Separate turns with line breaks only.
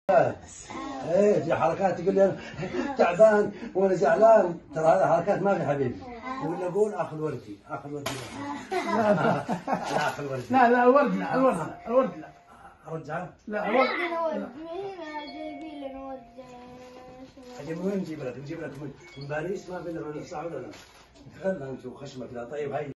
ايه في حركات تقول لي انا تعبان وانا زعلان، ترى هذه حركات ما في حبيبي. ولا اقول اخذ وردي، اخذ وردي. لا اخذ وردي.
لا لا الورد لا، الورد لا، الورد لا.
ارجعه؟
لا الورد.
من وين نجيب لك؟ نجيب لك من باريس؟ ما في الا من الصعب ولا لا؟ خلنا نشوف خشمك لا. طيب هاي